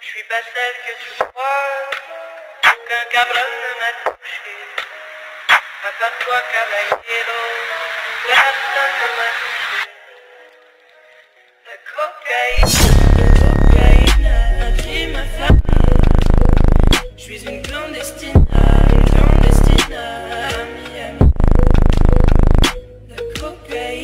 suis pas celle que tu crois, aucun cabron ne m'a touché. À part toi, caballero, personne ne m'a touché. La cocaïne.